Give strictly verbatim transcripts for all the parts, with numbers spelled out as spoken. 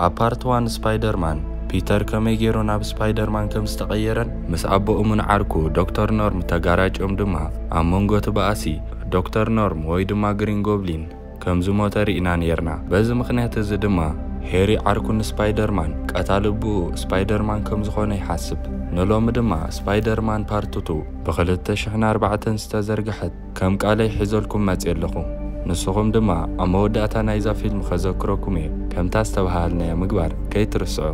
ابارت وان سبايدر مان بيتر كمي غيرو ناب سبايدر مان كم استغيرن مس ابو امن عاركو دكتور نورم تغاراج ام دما امونغو تباسي دكتور نورم وي دما جرين غوبلين كم زموتر إنا نيرنا بز مخنيات زدما هيري عاركون سبايدر مان قتالبو سبايدر مان كم زخونه يحسب نلوم دما سبايدر مان بارتوتو بخلت شحنا أربعة استزرقحت كم قالي حزولكم ما تيلخو نسخهم دما أموداتا نايزا فيلم خزوكروكمي كم تاستوهالنا يا مقبار كي ترسعو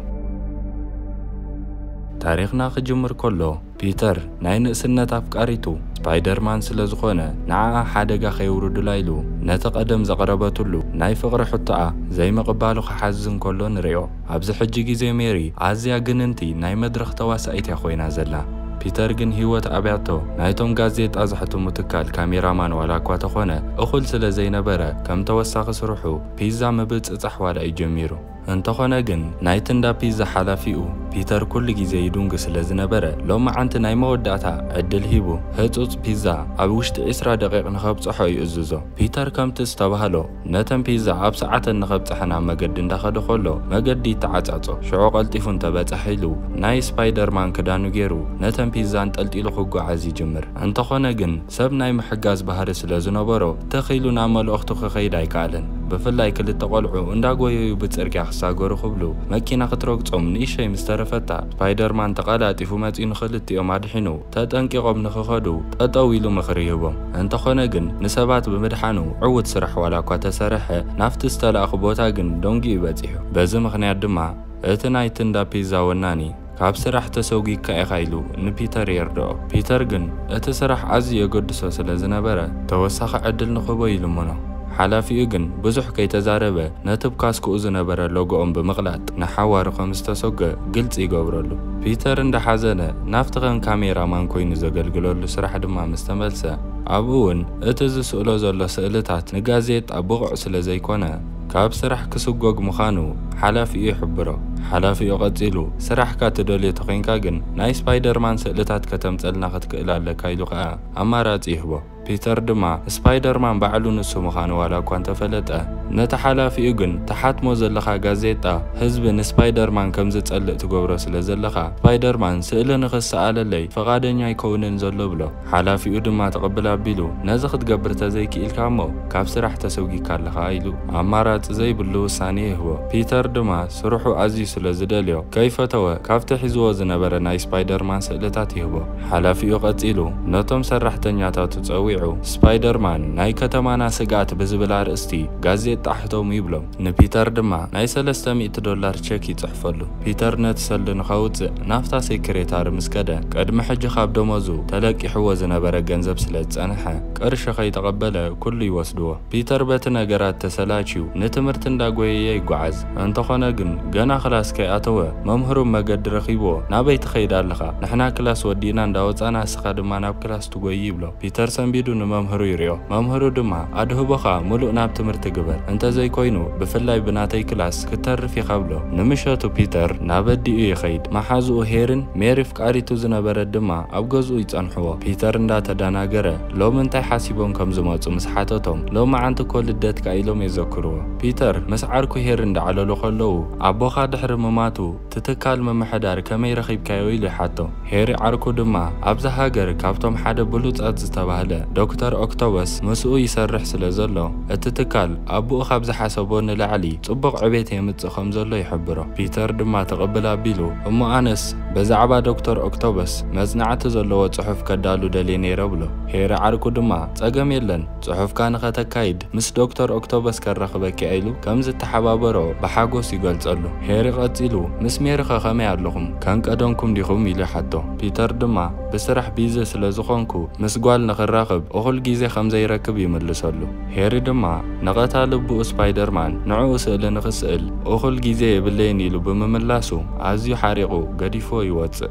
تاريخنا خجمر كله بيتر ناين سنة أفكاريتو سبايدر مان سلازخونه نعا حادقا خيورو دلايلو نتقدم زقرباتولو ناي فقر حطعا زي ما قبالو خحزن كله نريو عبز حجيجي زي ميري عزيا جننتي ناي مدرخ تواسعيت يا خوينا زلا بيتر جن هيوت أبيعتو نايتوم غازيت أزحتو متكال كاميرامان ولا كواتخونه أخل سلا زي نبرا كم توساق سروحو بيزا مبت اتحوال أي جميرو انتخونا جن نايتن دا بيزا حلافيو بيتر كل جيزي يدونغ سلازنبرا لو ما عنت ناي موداتا عدل هيبو هتوت بيزا عبوشت إسرا دقيق نخبص حوي أزوزو بيتر كم تستوهلو نتن بيزا عب ساعة نخبص حنا مقد اندخدو خلو مقد دي تعاتاتو شعو قلتفون تبات حيلو ناي سبايدر مان كدانو جيرو نتن بيزا انت قلتيلو خقو عزي جمر انتخونا جن سب ناي محقاز بهار سلازنبرو تخيلو نعمل أختو خيداي كالن بفلاي كل التقلعو انداغويو بتصرقي حساغورو خبلو مكينا خطروقصوم نيشي مسترفتا سبايدر مان تقالاتيفو ماتين خلتيوم ادحينو تطنقيقوم نخخدو تطويلو مخريبوم انتخونه جن نسبات بمدحانو عود سرح ولا كو تسرح نافت استلاخ بوتا جن دونغي يبصيحو بزي مخنيات دما اتناي تندا بيزا وناني كاب سرح تسوقي كايخايلو نبيتر يردو بيتر جن اتسرح عزي يقدسو سلازنبرا توسخ عدل نخبو يلمونو حلافي اجن بزح كي تزاربه نتب كاسكو زنبره لوغوم بمقلات نحوار خمستسوغ قلت يقبرلو بيتر اند حزنه نافتغن كاميرا مان كوين زغلغلو سرح دما مستملسه ابون اتز سؤلو زلو سئلتات نغازيت ابوغ سلا زيكونه كاب سرح كسوغوغ مخانو حلافي يحبرو حلافي قتيلو سرح كاتدولي تخينكا جن ناي سبايدر مان سئلتات كتمصلنا ختكئلا كايلو خا امارات يحبو بيتر دما سبايدر مان بعلو نسو مخانو ولا كوانت فلطه نتحلافي اجن تحاتمو زلخا غازيتا حزب سبايدر مان كمز تصلق تغبرو سلا زلخا سبايدر مان سئل نخساللي فقادنيا يكونن زلو بلو حلافي دما تقبل ابيلو نزخ تغبر تزيكي الكامو كاب سرح تسوقي كالخا ايلو امارات زي بلو ثاني هو بيتر دما سروحو عزي سلا زدليو كيف توا كافت حزو زنبر ناي سبايدر مان سئلتات يهبو حلافي قتيلو نتم سرحتنياتاتو تصوي سبايدر مان ناي كتمانا سقات بزبلا رأستي غازيت تحتهم يبلو نبيتر دما ناي سلستمئة دولار تشيك يتحفلو بيتر نتسل نخوت نافتا سيكريتار مسكدا قدم حج خاب دموزو تلقي حوز نبرا جنزب سلت انحا قرش خي تقبله كل يوسدوه بيتر بتنا قرات تسلاتشيو نتمرتن داقوية يقعز انتخونا جن جنا خلاص كي اتوه ممهرو مقد رخيبو نابيت خيدار لخا نحنا كلاس ودينا نداوت انا سخاد ما ناب كلاس تقوي يبلو بيتر سنبيدو نممهرو يريو ممهرو دما ادهو بخا ملو ناب تمرت قبر انت زي كوينو بفلاي بناتي كلاس كتر في قبلو نمشاتو بيتر نابدي يخيد محازو هيرن ميرف قاريتو زنبر دما ابغزو يصنحو بيتر ندا تداناغره لو منتي حاسيبون كم زماصو مسحاتتهم لو ما عنت كل دت كايلوم يذكروا بيتر مسعركو هيرن دعللو خلو ابوخا دحر مماتو تتكال ممحدار كمي رخيب كايويل حاتو هيري عركو دما ابز هاجر كابتم حدا بلوت اتزتبهله دكتور اوكتوبس مسؤول يسرح سلازلو اتتكال ابو خبز حسبون لعلي صبق عبيت يمص خمزلو يحبرو بيتر دما تقبل بيلو امو انس بزعبا دكتور اوكتوبس مزنعت زلو صحف كدالو دليني ربلو هيري عركو دما صقم يلن صحف كان ختكايد مس دكتور اوكتوبس كرخبك ايلو كمز تحبابرو بحاجوس يغلصلو هيري قتيلو مس ميرخ خمي علخم كان قدونكم ديخم يلي حتو بيتر دما بسرح بيزه سلازخونكو مسغوال نخراخب اخل غيزه خمزه يركب يملسلو هيري دما نقتا لبو سبايدر مان نعو سئل نخسئل اخل غيزه يبلين يلو بمملاسو عزيو حارقو غديفو يوص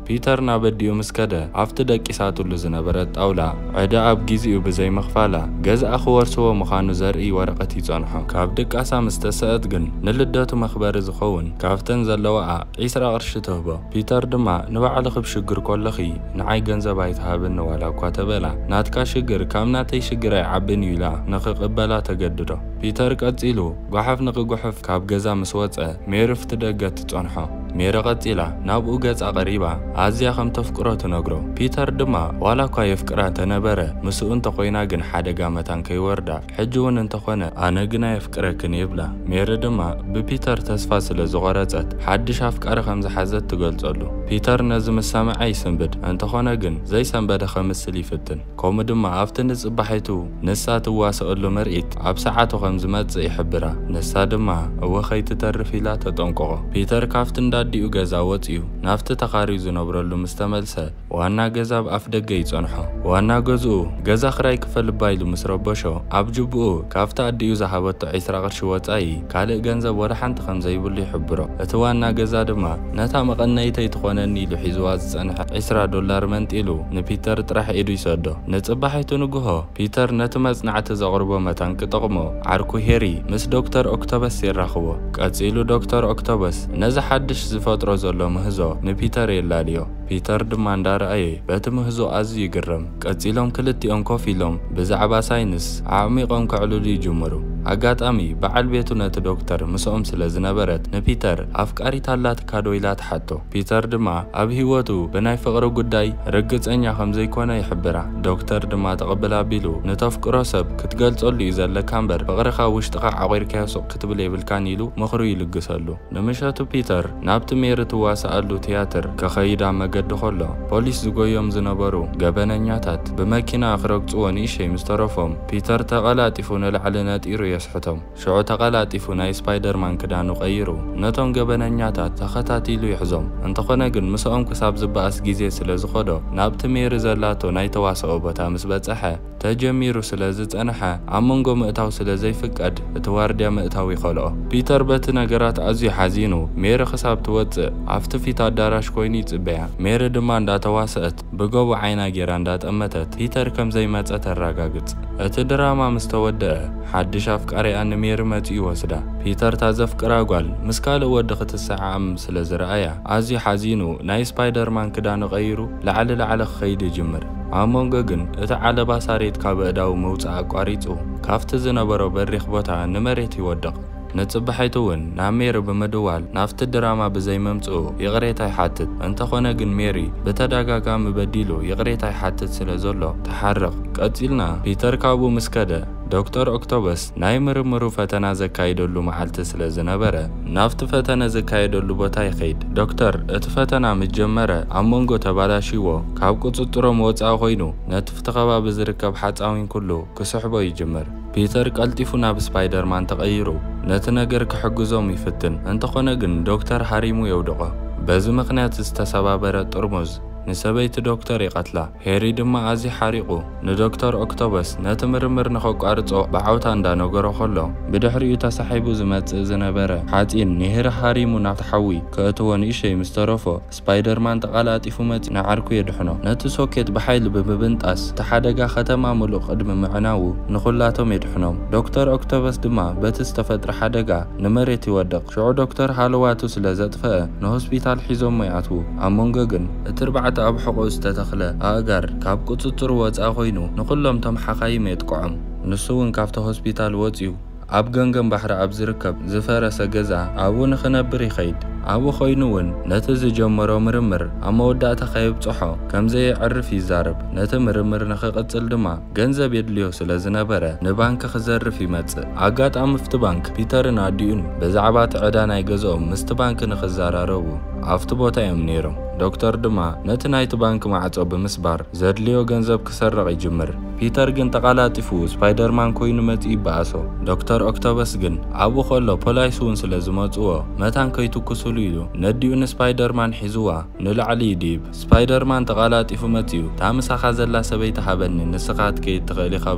ፒተር ናበዲኡ ምስከደ ኣፍቲ ደቂሳትሉ ዝነበረት ጣውላ ዕዳ ኣብ ግዚኡ ብዘይ መኽፋላ ገዛእ ክወርስዎ ምዃኑ ዘርኢ ወረቐት ይጸንሖ። ካብ ድቃሳ ምስ ተሰአት ግን ንልደቱ መኽበሪ ዝኸውን ካብተን ዘለዋኣ ዒስራ ቅርሺ ትህቦ። ፒተር ድማ ንባዕሉ ክብሽግር ከለኺ ንዓይ ገንዘብ ኣይትሃብኒ ዋላ እኳ ተበላ ናትካ ሽግር ካብ ናተይ ሽግር ኣይዓብን እዩ ኢላ ንኽቕበላ ተገድዶ። ፒተር ቀጺሉ ጓሓፍ ንኽጉሕፍ ካብ ገዛ ምስ ወፀ ሜሪ ፍቲ ደገ ትጸንሖ። ሜሪ ቀጺላ ናብኡ ገጻ ቀሪባ ኣዝያ ከም ተፍቅሮ ትነግሮ። ፒተር ድማ ዋላ እኳ የፍቅራ ተነበረ ምስኡ እንተኾይና ግን ሓደጋ መታን ከይወርዳ ሕጂ እውን እንተኾነ ኣነ ግና የፍቅረክን ይብላ። ሜሪ ድማ ብፒተር ተስፋ ስለ ዝቆረፀት ሓድሽ ኣፍቃሪ ከም ዝሓዘት ትገልጸሉ። ፒተር ነዚ ምሰምዐ ይስንብድ እንተኾነ ግን ዘይሰንበደ ከምስል ይፍትን። ከምኡ ድማ ኣብቲ ንጽባሒቱ ንሳ ትዋሰአሉ ምርኢት ኣብ ሰዓቱ ከም ዝመጽእ ይሕብራ። ንሳ ድማ እወ ከይትተርፍ ኢላ ተጠንቅቆ። ፒተር ካብቲ እንዳዲኡ ገዛ ወፂኡ ናብቲ ተኻሪዩ ዝነብረሉ ምስ ተመልሰ ዋና ገዛ ብኣፍ ደገ ይጸንሖ። ዋና ገዝኡ ገዛ ክራይ ክፈልባ ኢሉ ምስ ረበሾ ኣብ ጅብኡ ካብቲ ኣዲኡ ዝሃበቶ ዒስራ ቅርሺ ወፃኢ ካልእ ገንዘብ ወደ ሓንቲ ከም ዘይብሉ ይሕብሮ። እቲ ዋና ገዛ ድማ ነታ መቐነይተይ ትኾነኒ ኢሉ ሒዝዋ ዝጸንሐ ዒስራ ዶላር መንጢሉ ንፒተር ጥራሕ ኢዱ ይሰዶ። ንጽባሒቱ ንግሆ ፒተር ነቲ መጽናዕቲ ዘቕርቦ መታን ክጠቕሞ ዓርኩ ሄሪ ምስ ዶክተር ኦክቶበስ ይራኽቦ። ቀጺሉ ዶክተር ኦክቶበስ ነዚ ሓድሽ ዝፈጥሮ ዘሎ ምህዞ ንፒተር የላልዮ። ፒተር ድማ እንዳረአየ በቲ ምህዞ ኣዝዩ ይግረም። ቀጺሎም ክልቲኦም ኮፍ ኢሎም ብዛዕባ ሳይንስ ኣዕሚቖም ክዕልሉ ይጅምሩ። ኣጋጣሚ በዓል ቤቱ ነቲ ዶክተር ምስኦም ስለ ዝነበረት ንፒተር ኣፍቃሪት ኣላት ካዶ ኢላ ትሓቶ። ፒተር ድማ ኣብ ህይወቱ ብናይ ፍቕሪ ጉዳይ ርግጸኛ ከም ዘይኮነ ይሕብራ። ዶክተር ድማ ተቐብላ ኣቢሉ ንተፍቅሮ ሰብ ክትገልጸሉ እዩ ዘለካ እምበር ፍቕርኻ ውሽጥኻ ዓቑርካ ሱቕ ክትብል የብልካን ኢሉ ምኽሩ ይልግሰሉ። ንምሸቱ ፒተር ናብቲ ሜሪ ትዋሳኣሉ ቲያትር ከኸይዳ መገዲ ከሎ ፖሊስ ዝጎዮም ዝነበሩ ገበነኛታት ብመኪና ክረግጽዎ ንእሽተይ ምስ ተረፎም ፒተር ተቐላጢፉ ንላዕሊ ነጢሩ يسحتهم شعو تقلاتيفو ناي سبايدرمان كدانو قيرو نتون غبنانياتات تخاتاتيلو يحزوم انتخونا گن مسኦም كساب زباس غيزي سلازخدو نابت مير زلاتو ناي تواسو بتا مس بصحه تجميرو سلازي صنحه امونغو مئتاو سلازي فقد اتوارديا مئتاو يخلو بيتر بت نغرات ازي حزينو مير خساب توص افت فيت اداراش كويني صبيا مير دما انداتواسات بغو عينا غيرا انداتمتت بيتر كم زي مص تراغاغص ات دراما مستوده حدش افكاري ان مير متي وسدا بيتر تازفقرا قال مسكال ود ختسعام سلازرايا ازي حزينو ناي سبايدرمان كدانو غيرو لعل لعل خيد جمر امونغ گن ات علبا ساريت كابداو موصا قاريصو كافت زنبرو بريخ بوتا نمريت يودق نتصبحيتون نامير بمدوال نافت الدراما بزي ممصو يغريتاي حاتت انت خونا گن ميري بتداغاغام بديلو يغريتاي حاتت سلازولو تحرق قتيلنا بيتر كابو مسكده دكتور اوكتوبس ناي مرمرو فتنا زكايدلو معلت سلازنبره نافت فتنا زكايدلو بوتا يخيد دكتور ات فتنا مجمره امونغو تبالاشيو كاب قصطرو موصا خوينو نتفت خبا بزركب حصاوين كله كسحبو يجمر بيتر قلطيفو ناب سبايدرمان تغيرو نت ነገር كحجزوم يفتن انت خونا گن دكتور حريمو يودقو بزي مخنيات استسبابره طرمز نسبيت دكتور يقتلا هيري دما ازي حريقو ندكتور اوكتوبس نتمرمر نخقارصو بعوتا اندانغرو خلو بدحريو تسحيبو زمت زنبره حاتين نهر حريمو نفتحوي كاتو نيشي مسترفو سبايدرمان تقالاتيفو مت نعركو يدحنو نت سوكيت بحيل ببنطاس تحدغا ختما ملو قدم معناو نخلاتهم يدحنو دكتور اوكتوبس دما بتستفدر حدغا نمريت يودق شو دكتور حالواتو سلازطفه نهوسبيتال حيزوم مياتو امونغ گن اتربع أب حقوق استتخلى أجر كاب قططر واتس أخوينو نقولهم تم حقايم يتقعم نسوون كافته هوسبيتال واتيو أب جنجم بحر أب زركب زفارة سجزع أبو نخنبر يخيد أبو خينون نتز جمرو مرمر أما ودعت خيب صحو كم زي عرف يزارب نت مرمر نخقت الدما جنزب يدليو سلازنبره نبانك خزر في متس عقات أم في بانك بيتر ناديون بزعبات عدانا يجزوم مست بانك نخزار روو عفت بوتا يمنيرو دكتور دما نت نايت بانك معصب بمسبار زدليو جنزب كسرق يجمر بيتر جن تقالاتيفو سبايدرمان كوينو متي باسو دكتور اوكتوبس جن ابو خلو بولايسون سلازمصو متان كيتو كسوليلو نديون سبايدرمان حزوا نلعلي ديب سبايدرمان تقالاتيفو متيو تامسا خازلا سبيت حبن نسقات كي تغلي قبلو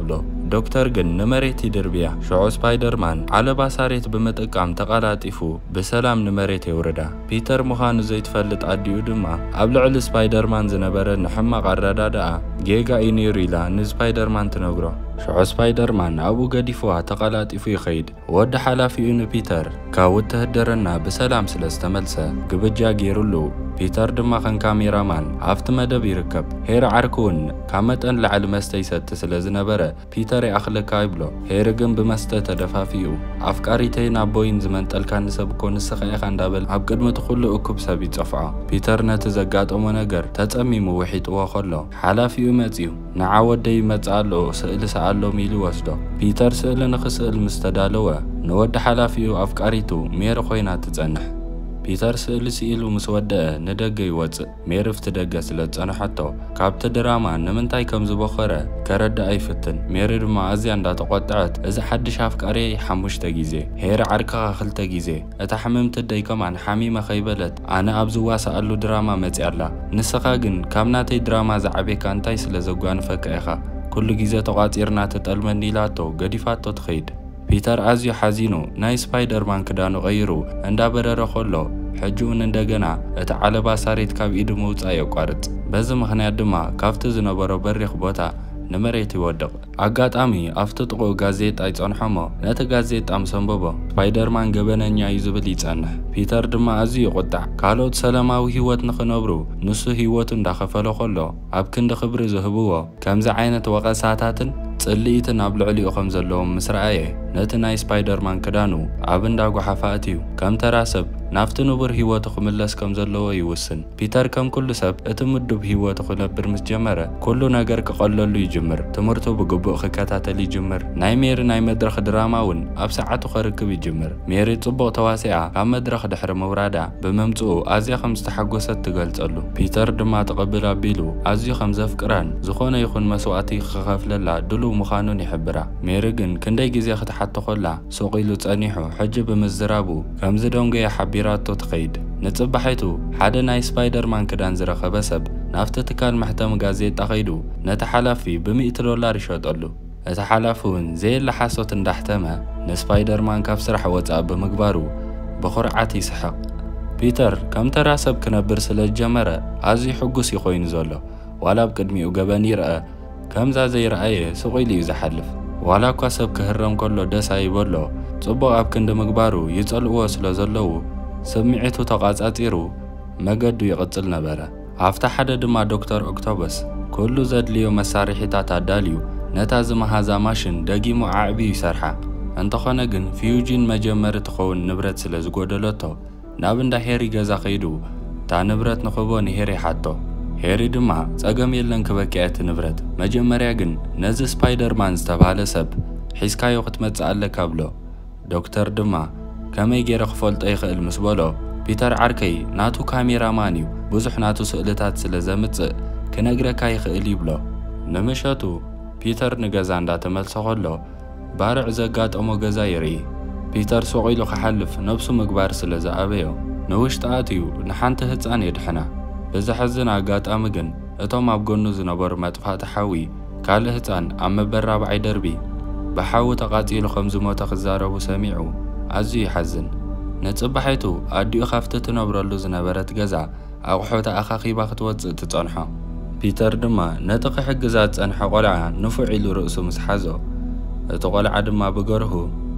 ዶክተር ግን ንመሬት ይድርብያ ሽዑ ስፓይደርማን ዓለባ ሳሬት ብምጥቃም ተቃላጢፉ ብሰላም ንመሬት የውርዳ ፒተር ምዃኑ ዘይትፈልጥ ኣዲኡ ድማ ኣብ ልዕሊ ስፓይደርማን ዝነበረ ንሕማቕ ኣረዳድኣ ጌጋ እዩ ነይሩ ኢላ ንስፓይደርማን ትነግሮ ሽዑ ስፓይደርማን ኣብኡ ገዲፍዋ ተቃላጢፉ ይኸይድ ወዲ ሓላፊኡ ንፒተር ካብ ውትህደረና ብሰላም ስለ ዝተመልሰ ግብጃ ገይሩሉ ፒተር ድማ ከም ካሜራማን ኣብቲ መደብ ይርከብ ሄሪ ዓርኩውን ካብ መጠን ላዕሊ መስተ ይሰቲ ስለ ዝነበረ ፒተር ይኣኽለካ ይብሎ ሄሪ ግን ብመስተ ተደፋፊኡ ኣፍቃሪተይ ናብ ቦይን ዝመንጠልካ ንሰብ እኮ ንስኻ ኢኻ እንዳበል ኣብ ቅድሚቲ ኩሉ እኩብ ሰብ ይፀፍዖ ፒተር ነቲ ዘጋጠሞ ነገር ተጸሚሙ ውሒጥዎ ከሎ ሓላፊኡ መጺኡ ንዓ ወደይ ይመጽእ ኣሎ ስእሊ ሰኣሎም ኢሉ ወስዶ ፒተር ስእሊ ንኽስእል ምስ ተዳለወ ንወዲ ሓላፊኡ ኣፍቃሪቱ ሜሪ ኮይና ትጸንሕ ፒተር ስእሊ ስኢሉ ምስ ወደአ ንደገ ይወፅእ ሜሪ ፍቲ ደገ ስለ ዝጸንሐቶ ካብቲ ድራማ ንምንታይ ከም ዝበኸረ ከረዳእ ኣይፍትን ሜሪ ድማ ኣዝያ እንዳተቆጥዐት እዚ ሓድሽ ኣፍቃሪ ሓሙሽተ ግዜ ሄሪ ዓርክኻ ክልተ ግዜ እታ ሕምምቲ ደይ ከማን ሓሚመ ኸይበለት ኣነ ኣብ ዝዋሳኣሉ ድራማ መፅያ ኣላ ንስኻ ግን ካብ ናተይ ድራማ ዝዓቤካ እንታይ ስለ ዘጓንፈካ ኢኻ ኩሉ ግዜ ተቋፂርና ትጠልመኒ ኢላቶ ገዲፋቶ ትኸይድ ፒተር ኣዝዩ ሓዚኑ ናይ ስፓይደርማን ክዳኑ ቀይሩ እንዳበረረ ከሎ ሕጂውን እንደገና እቲ ዓለባ ሳሬት ካብ ኢዱ ምውፃእ የቋርጥ በዚ ምኽንያት ድማ ካብቲ ዝነበሮ በሪኽ ቦታ ንመሬት ይወድቕ ኣጋጣሚ ኣብቲ ጥቑኡ ጋዜጣ ይጸንሖሞ ነቲ ጋዜጣ ምሰንበቦ ስፓይደርማን ገበነኛ እዩ ዝብል ይጸንሕ ፒተር ድማ ኣዝዩ ይቁጣዕ ካልኦት ሰላማዊ ህይወት ንኽነብሩ ንሱ ህይወቱ እንዳኸፈሎ ከሎ ኣብ ክንዲ ክብሪ ዝህብዎ ከምዚ ዓይነት ወቐሳታትን ጽልኢትን ኣብ ልዕሊኡ ከም ዘለዎም ምስ ረኣየ ነቲ ናይ ስፓይደርማን ክዳኑ ኣብ እንዳጓሓፋ እትዩ ከም ተራ ሰብ ናፍቲ ንቡር ህይወቱ ክምለስ ከም ዘለዎ ይውስን ፒተር ከም ኩሉ ሰብ እቲ ምዱብ ህይወቱ ክነብር ምስ ጀመረ ኩሉ ነገር ክቐለሉ ይጅምር ትምህርቱ ብግቡእ ክከታተል ይጅምር ናይ ሜሪ ናይ መድረኽ ድራማ እውን ኣብ ሰዓቱ ክርክብ ይጅምር ሜሪ ጽቡቕ ተዋሲኣ ካብ መድረኽ ድሕሪ ምውራዳ ብምምጽኡ ኣዝያ ከም ዝተሓጎሰት ትገልጸሉ ፒተር ድማ ተቐቢል ኣቢሉ ኣዝዩ ከም ዘፍቅራን ዝኾነ ይኹን መስዋዕቲ ክኸፍለላ ድሉው ምዃኑን ይሕብራ ሜሪ ግን ክንደይ ግዜ ክትሓቶ ኮላ ሱቕ ኢሉ ጸኒሑ ሕጂ ብምዝራቡ ከምዚ ደንጎያ ሓቢራቶ ትኸይድ ንጽባሒቱ ሓደ ናይ ስፓይደርማን ክዳን ዝረኸበ ሰብ ናፍቲ ትካል መሕተሚ ጋዜጣ ኸይዱ ነቲ ሓላፊ ብሚእቲ ዶላር ይሸጠሉ እቲ ሓላፊ እውን ዘየለ ሓሶት እንዳሕተመ ንስፓይደርማን ካብ ስራሕ ወፃእ ብምግባሩ ብኹርዓት ይስሕቕ ፒተር ከም ተራ ሰብ ክነብር ስለ ዝጀመረ ኣዝዩ ሕጉስ ይኾይኑ ዘሎ ዋላ ኣብ ቅድሚኡ ገበን ይርአ ከምዛ ዘይረኣየ ሱቕ ኢሉ እዩ ዝሓልፍ ዋላ እኳ ሰብ ክህረም ከሎ ደስ ኣይበሎ ጽቡቕ ኣብ ክንዲ ምግባሩ ይጸልእዎ ስለ ዘለዉ ስምዒቱ ተቓጻጺሩ መገዱ ይቕጽል ነበረ ኣብታ ሓደ ድማ ዶክተር ኦክቶበስ ኩሉ ዘድልዮ መሳርሒታት ኣዳልዩ ነታ ዝመሃዛ ማሽን ደጊሙ ኣዕብዩ ይሰርሓ እንተኾነ ግን ፊዩጂን መጀመሪ ትኸውን ንብረት ስለ ዝጎደለቶ ናብ እንዳ ሄሪ ገዛ ኸይዱ እታ ንብረት ንኽቦ ንሄሪ ሓቶ ሄሪ ድማ ጸገም የለን ክበኪዕ እቲ ንብረት መጀመርያ ግን ነዚ ስፓይደርማን ዝተባሃለ ሰብ ሒዝካዮ ክትመጽእ ኣለካ ብሎ ዶክተር ድማ ከመይ ገይረ ክፈልጦ ይኽእል ምስ በሎ ፒተር ዓርከይ ናቱ ካሜራማን እዩ ብዙሕ ናቱ ስእልታት ስለ ዘምጽእ ክነግረካ ይኽእል ይብሎ ንምሸቱ ፒተር ንገዛ እንዳተመልሰ ከሎ ባርዕ ዘጋጠሞ ገዛ ይርኢ ፒተር ሱቕ ኢሉ ክሓልፍ ነብሱ ምግባር ስለ ዝኣበዮ ንውሽጢ ኣትዩ ንሓንቲ ህፃን የድሕና ብዘሕዝን ኣጋጣሚ ግን እቶም ኣብ ጎኑ ዝነበሩ መጥፋእቲ ሓዊ ካልእ ህፃን ኣብ መበራብዓይ ደርቢ ብሓዊ ተቓጺሉ ከም ዝሞተ ክዛረቡ ሰሚዑ ኣዝዩ ይሓዝን ንጽባሒቱ ኣዲኡ ካብቲ ትነብረሉ ዝነበረት ገዛ ኣቑሑታ ኣኻኺባ ክትወፅእ ትጸንሖ ፒተር ድማ ነቲ ክሕግዛ ዝጸንሐ ቆልዓ ንፉዕ ኢሉ ርእሱ ምስ ሓዞ እቲ ቆልዓ ድማ ብገርሁ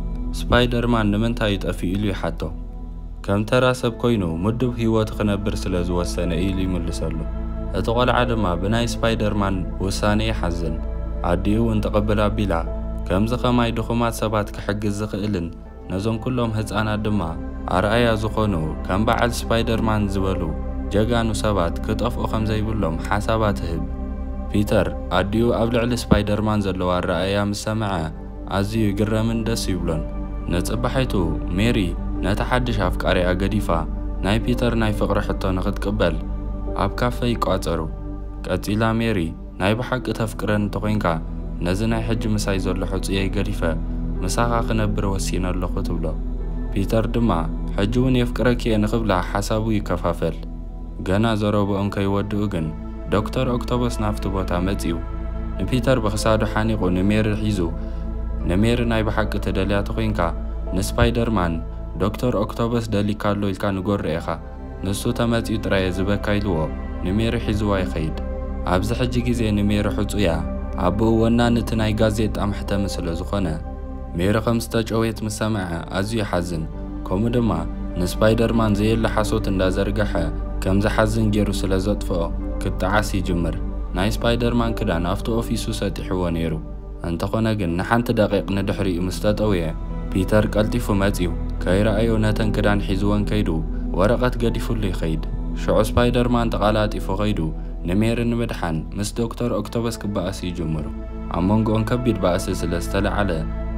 ስፓይደርማን ንምንታይ ይጠፊኡ ኢሉ ይሓቶ ከም ተራ ሰብ ኮይኑ ምዱብ ህይወት ክነብር ስለ ዝወሰነ ኢሉ ይምልሰሉ እቲ ቆልዓ ድማ ብናይ ስፓይደርማን ውሳነ ይሓዝን ኣዲኡ እውን ተቐብላ ኣቢላ ከምዚ ኸማይ ድኹማት ሰባት ክሕግዝ ዝኽእልን ነዞም ኩሎም ህፃናት ድማ ኣርኣያ ዝኾኑ ከም በዓል ስፓይደርማን ዝበሉ ጀጋኑ ሰባት ክጠፍኡ ከም ዘይብሎም ሓሳባት ህብ ፒተር ኣዲኡ ኣብ ልዕሊ ስፓይደርማን ዘለዎ ኣረኣያ ምስ ሰምዐ ኣዝዩ ይግረምን ደስ ይብሎን ንጽባሒቱ ሜሪ ነታ ሓድሽ ኣፍቃሪኣ ገዲፋ ናይ ፒተር ናይ ፍቕሪ ሕቶ ንኽትቅበል ኣብ ካፈ ይቋፀሩ ቀፂላ ሜሪ ናይ ብሓቂ ተፍቅረን እንተኮይንካ ነዚ ናይ ሕጂ ምሳይ ዘሎ ሕፁየይ ገዲፈ ምሳኻ ክነብር ወሲነ ኣለኹ ትብሎ ፒተር ድማ ሕጂ እውን የፍቅረኪ እየ ንኽብላ ሓሳቡ ይከፋፈል ገና ዘረብኦም ከይወድኡ ግን ዶክተር ኦክቶበስ ናፍቲ ቦታ መጺኡ ንፒተር ብክሳዱ ሓኒቑ ንሜሪ ሒዙ ንሜሪ ናይ ብሓቂ ተደልያቶ ኮይንካ ንስፓይደርማን ዶክተር ኦክቶበስ ደሊካሎ ኢልካ ንጎርእ ኢኻ ንሱ ተመፂኡ ጥራየ ዝበካ ኢልዎ ንሜሪ ሒዝዋ ይኸይድ ኣብዚ ሕጂ ግዜ ንሜሪ ሕፁያ ኣቦኡ ወናንቲ ናይ ጋዜጣ መሕተሚ ስለ ዝኾነ ሜሪ ከም ዝተጨወየት ምስ ሰምዐ ኣዝዩ ይሓዝን ከምኡ ድማ ንስፓይደርማን ዘየለ ሓሶት እንዳዘርገሐ ከም ዝሓዝን ገይሩ ስለ ዘጥፍኦ ክጠዓስ ይጅምር ናይ ስፓይደርማን ክዳን ኣብቲ ኦፊሱ ሰጢሕዎ ነይሩ እንተኾነ ግን ንሓንቲ ደቂቕ ንድሕሪኡ ምስ ተጠውየ ፒተር ቀልጢፉ መፂኡ ከይረኣዮ ነተን ክዳን ሒዝወን ከይዱ ወረቐት ገዲፉሉ ይኸይድ ሽዑ ስፓይደርማን ተቓላጢፉ ኸይዱ ንሜሪ ንምድሓን ምስ ዶክተር ኦክቶበስ ክበኣስ ይጅምሩ ኣብ መንጎኦም ከቢድ ባእሲ ስለ ዝተለዓለ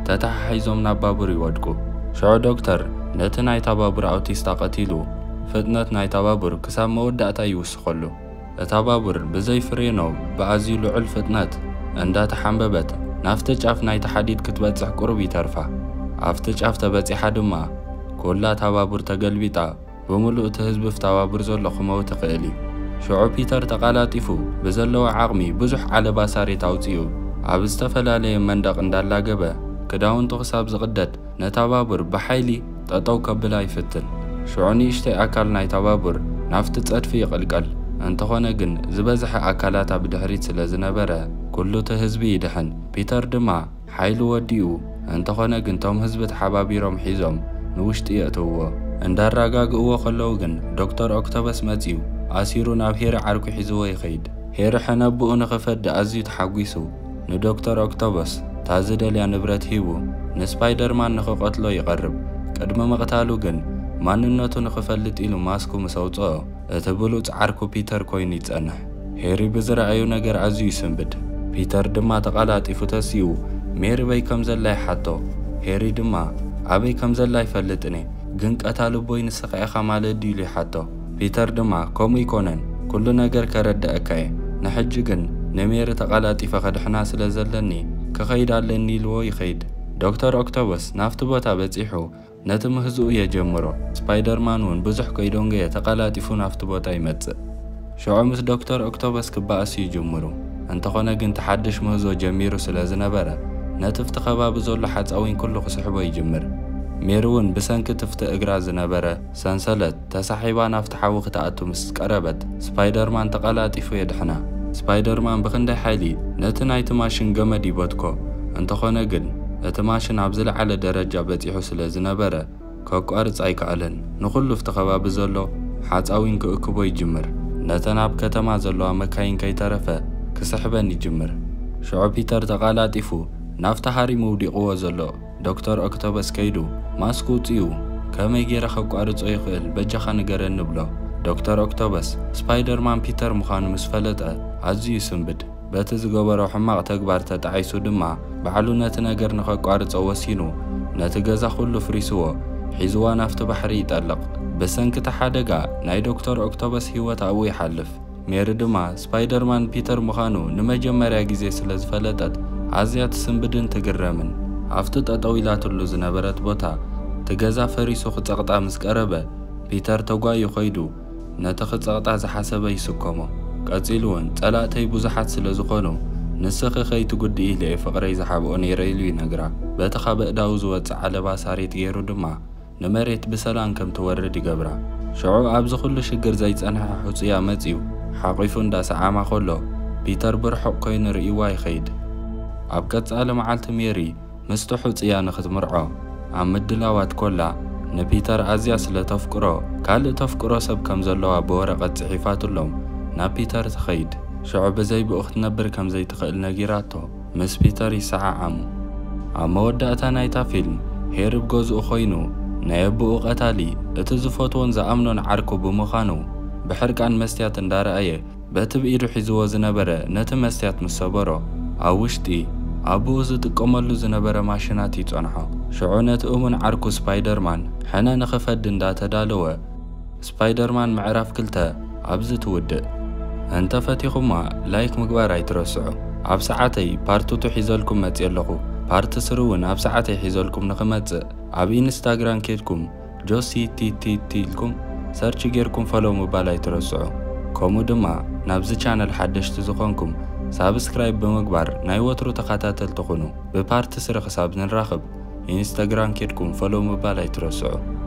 ተተሓሒዞም ናብ ባቡር ይወድቁ ሽዑ ዶክተር ነቲ ናይ ባቡር ኣውቲስታ ቀቲሉ ፍጥነት ናይ ባቡር ክሳብ መወዳእታ ይውስኸሉ እታ ባቡር ብዘይ ፍሬኖ ብኣዝዩ ልዑል ፍጥነት እንዳተሓንበበት ናፍቲ ጫፍ ናይቲ ሓዲድ ክትበፅሕ ቁሩብ ይተርፋ ኣብቲ ጫፍ ተበፂሓ ድማ ኩላ እታ ባቡር ተገልቢጣ ብምሉእ እቲ ህዝቢ ፍታ ባቡር ዘሎ ክመውት ይኽእል እዩ ሽዑ ፒተር ተቓላጢፉ ብዘለዎ ዓቕሚ ብዙሕ ዓለባ ሳሬት ኣውፂኡ ኣብ ዝተፈላለየ መንደቕ እንዳላገበ ክዳውንቱ ክሳብ ዝቕደድ ነታ ባቡር ብሓይሊ ጠጠው ከብላ ይፍትን ሽዑ ንእሽተይ ኣካል ናይታ ባቡር ናፍቲ ፀድፊ ይቕልቀል እንተኾነ ግን ዝበዝሐ ኣካላታ ብድሕሪት ስለ ዝነበረ ኩሉ እቲ ህዝቢ ይድሕን ፒተር ድማ ሓይሉ ወዲኡ እንተኾነ ግን ቶም ህዝቢ ተሓባቢሮም ሒዞም ንውሽጢ የእትውዎ እንዳራጋግእዎ ከለዉ ግን ዶክተር ኦክቶበስ መፂኡ ኣሲሩ ናብ ሄሪ ዓርኩ ሒዝዎ ይኸይድ ሄሪ ሕነብኡ ንኽፈድእ ኣዝዩ ተሓጒሱ ንዶክተር ኦክቶበስ ታዝደልያ ንብረት ሂቡ ንስፓይደርማን ንኽቐትሎ ይቐርብ ቅድሚ ምቕታሉ ግን ማንነቱ ንኽፈልጥ ኢሉ ማስኩ ምስ ኣውፅኦ እቲ ብሉፅ ዓርኩ ፒተር ኮይኑ ይጸንሕ ሄሪ ብዝረኣዩ ነገር ኣዝዩ ይስንብድ ፒተር ድማ ተቓላጢፉ ተሲኡ ሜሪ በይ ከም ዘላ ይሓቶ ሄሪ ድማ ኣበይ ከም ዘላ ይፈልጥኒ ግን ቀታልቦይ ንስኻ ኢኻ ማለት ኢሉ ይሓቶ ፒተር ድማ ከምኡ ይኮነን ኩሉ ነገር ከረድአካ እየ ንሕጂ ግን ንሜሪ ተቓላጢፈ ኸድሕና ስለ ዘለኒ ክኸይድ ኣለኒ ኢልዎ ይኸይድ ዶክተር ኦክቶበስ ናፍቲ ቦታ በፂሑ ነቲ ምህዝኡ የጀምሮ ስፓይደርማን እውን ብዙሕ ከይዶንገየ ተቓላጢፉ ናፍቲ ቦታ ይመጽእ ሽዑ ምስ ዶክተር ኦክቶበስ ክበኣሱ ይጅምሩ እንተኾነ ግን ተሓድሽ ምህዞ ጀሚሩ ስለ ዝነበረ ነቲ ፍቲ ከባቢ ዘሎ ሓፃዊን ኩሉ ክስሕቦ ይጅምር ሜሪ እውን ብሰንኪ ትፍቲ እግራ ዝነበረ ሰንሰለት ተሳሒባ ናፍቲ ሓዊ ክትኣቱ ምስ ቀረበት ስፓይደርማን ተቓላጢፉ የድሕና ስፓይደርማን ብክንደይ ሓይሊ ነቲ ናይቲ ማሽን ገመድ ይበትኮ እንተኾነ ግን እቲ ማሽን ኣብ ዝለዓለ ደረጃ በፂሑ ስለ ዝነበረ ከቋርፅ ኣይከኣለን ንኹሉ ፍቲ ከባቢ ዘሎ ሓፃዊን ክእክቦ ይጅምር ነተን ኣብ ከተማ ዘለዋ መካይን ከይተረፈ ክስሕበን ይጅምር ሽዑ ፒተር ተቓላጢፉ ናፍቲ ሃሪሙ ውዲቕዎ ዘሎ ዶክተር ኦክቶበስ ከይዱ ማስኩ ውፅኡ ከመይ ጌረ ከቋርፆ ይኽእል በጃኻ ንገረኒ ብሎ ዶክተር ኦክቶበስ ስፓይደርማን ፒተር ምዃኑ ምስ ፈለጠ ኣዝዩ ይስንብድ በቲ ዝገበሮ ሕማቕ ተግባር ተጣዒሱ ድማ ባዕሉ ነቲ ነገር ንኸቋርፆ ወሲኑ ነቲ ገዛ ኩሉ ፍሪስዎ ሒዝዋ ናፍቲ ባሕሪ ይጠልቕ ብሰንኪ እቲ ሓደጋ ናይ ዶክተር ኦክቶበስ ህይወት ኣብኡ ይሓልፍ ሜሪ ድማ ስፓይደርማን ፒተር ምዃኑ ንመጀመርያ ግዜ ስለ ዝፈለጠት ኣዝያ ትስንብድን ትግረምን ኣብቲ ጠጠው ኢላትሉ ዝነበረት ቦታ ትገዛ ፈሪሱ ክፀቕጣ ምስ ቀረበ ፒተር ተጓዩ ኸይዱ ነቲ ክፀቕጣ ዝሓሰበ ይስከሞ ቀፂሉ እውን ጸላእተይ ብዙሓት ስለ ዝኾኑ ንስኺ ከይትጉድኢ ኢለ ፍቕረይ ዝሓብኦ ነይረ ኢሉ ይነግራ በቲ ካብ ኣእዳው ዝወፅእ ዓለባ ሳሬት ገይሩ ድማ ንመሬት ብሰላም ከም ትወርድ ይገብራ ሽዑ ኣብዚ ኩሉ ሽግር ዘይጸንሐ ሕፁያ መፂኡ ሓቂፉ እንዳሰዓማ ከሎ ፒተር ብርሑቕ ኮይኑ ርኢዋ ይኸይድ ኣብ ቀጻሊ መዓልቲ ሜሪ ምስቲ ሕፁያ ንኽትምርዖ ኣብ ምድላዋት ኮላ ንፒተር ኣዝያ ስለ ተፍቅሮ ካልእ ተፍቅሮ ሰብ ከም ዘለዋ ብወረቐት ጽሒፋትሎም ናብ ፒተር ትኸይድ ሽዑ ብዘይብኡ ክትነብር ከም ዘይትኽእል ነጊራቶ ምስ ፒተር ይሰዓዓሙ ኣብ መወዳእታ ናይታ ፊልም ሄሪ ብገዝኡ ኾይኑ ናይ ኣቦኡ ቐታሊ እቲ ዝፈትዎን ዝኣምኖን ዓርኩ ብምዃኑ ብሕርቃን መስትያት እንዳረኣየ በቲ ብኢዱ ሒዝዎ ዝነበረ ነቲ መስትያት ምስ ሰበሮ ኣብ ውሽጢ ኣቦኡ ዝጥቀመሉ ዝነበረ ማሽናት ይጸንሖ ሽዑ ነቲ እሙን ዓርኩ ስፓይደርማን ሕነ ንኽፈድ እንዳተዳለወ ስፓይደርማን ምዕራፍ ክልተ ኣብዚ ትውድእ እንተፈቲኹማ ላይክ ምግባር ኣይትረስዑ ኣብ ሰዓተይ ፓርቱቱ ሒዘልኩም መፅእ ኣለኹ ፓርቲ ስሩ እውን ኣብ ሰዓተይ ሒዘልኩም ንኽመፅእ ኣብ ኢንስታግራም ኬድኩም ጆሲ ቲቲቲ ኢልኩም ሰርች ጌርኩም ፈሎ ምባል ኣይትረስዑ ከምኡ ድማ ናብዚ ቻነል ሓደሽቲ ዝኾንኩም ሳብስክራይብ ብምግባር ናይ ወትሩ ተኸታተልቲ ኹኑ። ብፓርቲ ስረ ክሳብ ንራኸብ ኢንስታግራም ኬድኩም ፎሎው ምባል ኣይትረስዑ።